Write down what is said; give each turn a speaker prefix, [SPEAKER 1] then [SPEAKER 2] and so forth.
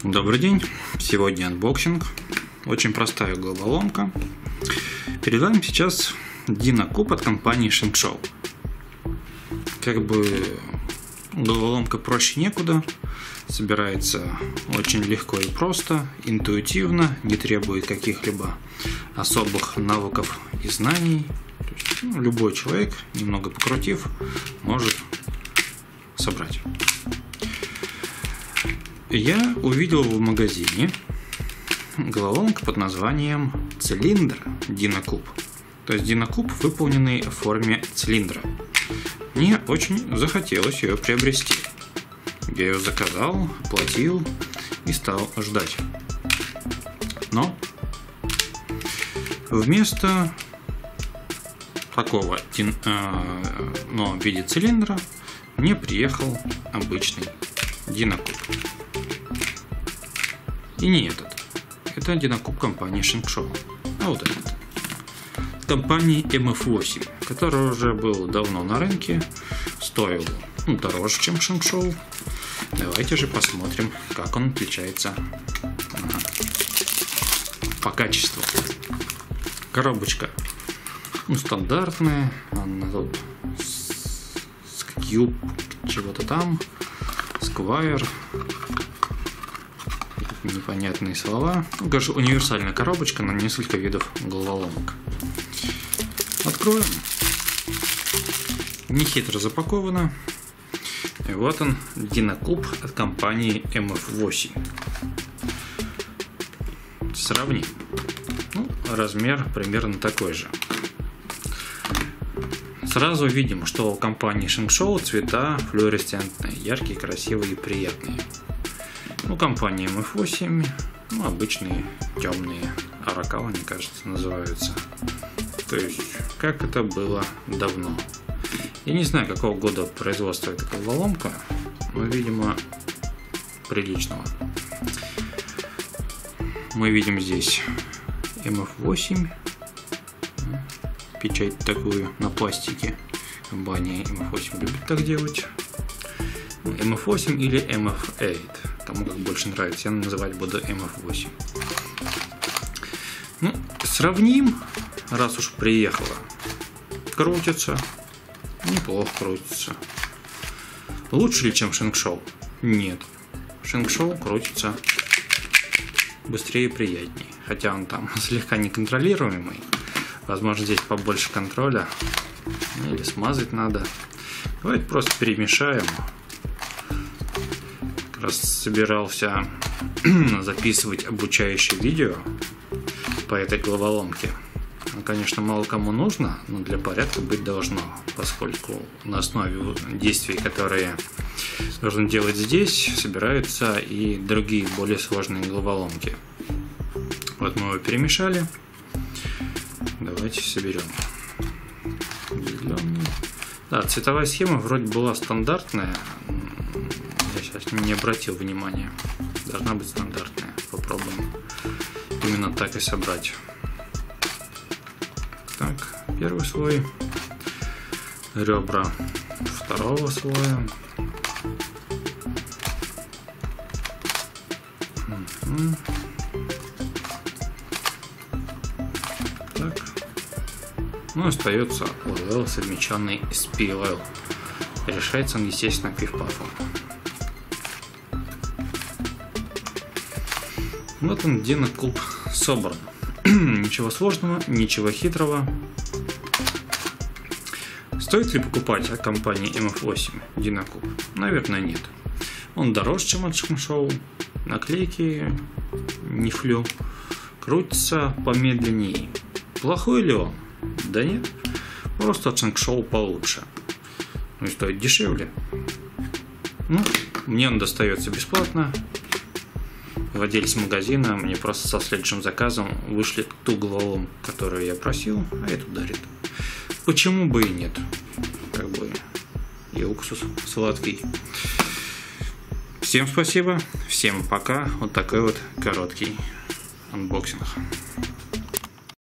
[SPEAKER 1] Добрый день, сегодня анбоксинг, очень простая головоломка. Перед вами сейчас Динокуб от компании Shengshou. Как бы головоломка проще некуда, собирается очень легко и просто, интуитивно, не требует каких-либо особых навыков и знаний. То есть, любой человек, немного покрутив, может собрать. Я увидел в магазине головоломку под названием цилиндр Динокуб. То есть Динокуб, выполненный в форме цилиндра. Мне очень захотелось ее приобрести. Я ее заказал, оплатил и стал ждать. Но вместо такого в виде цилиндра мне приехал обычный Динокуб. И не этот. Это Динокуб компании Shengshou. А вот этот. Компании MF8, который уже был давно на рынке, стоил дороже, чем Shengshou. Давайте же посмотрим, как он отличается по качеству. Коробочка стандартная. Она тут Cube чего-то там. Squire. Непонятные слова. Конечно, универсальная коробочка на несколько видов головоломок. Откроем. Нехитро запаковано. И вот он, Динокуб от компании MF8. Сравним. Размер примерно такой же. Сразу видим, что у компании Shengshou цвета флуоресцентные, яркие, красивые и приятные. У компании MF8 обычные темные аракалы, мне кажется, называются. То есть, как это было давно. Я не знаю, какого года производства эта головоломка, но, видимо, приличного. Мы видим здесь MF8, печать такую на пластике. Компания MF8 любит так делать. MF8 или MF8, кому как больше нравится, я называть буду MF8. Сравним, раз уж приехала. Крутится, неплохо крутится. Лучше ли, чем Shengshou? Нет. Shengshou крутится быстрее и приятнее. Хотя он там слегка неконтролируемый. Возможно, здесь побольше контроля. Или смазать надо. Давайте просто перемешаем. Как раз собирался записывать обучающее видео по этой головоломке. Конечно, мало кому нужно, но для порядка быть должно, поскольку на основе действий, которые нужно делать здесь, собираются и другие более сложные головоломки. Вот мы его перемешали. Давайте соберем. Да, цветовая схема вроде была стандартная. Я сейчас не обратил внимания. Должна быть стандартная. Попробуем именно так и собрать. Так, первый слой. Ребра второго слоя. Так. Остается OL, совмещенный с PLL. Решается он, естественно, пиф-пафом. Вот он, Динокуб собран. Ничего сложного, ничего хитрого. Стоит ли покупать от компании MF8 Динокуб? Наверное, нет. Он дороже, чем от Shengshou. Наклейки не флю. Крутится помедленнее. Плохой ли он? Да нет. Просто от Shengshou получше. И стоит дешевле. Мне он достается бесплатно. Владелец магазина мне просто со следующим заказом вышлет ту головоломку, которую я просил, а эту дарит. Почему бы и нет? Как бы и уксус сладкий. Всем спасибо, всем пока. Вот такой вот короткий анбоксинг.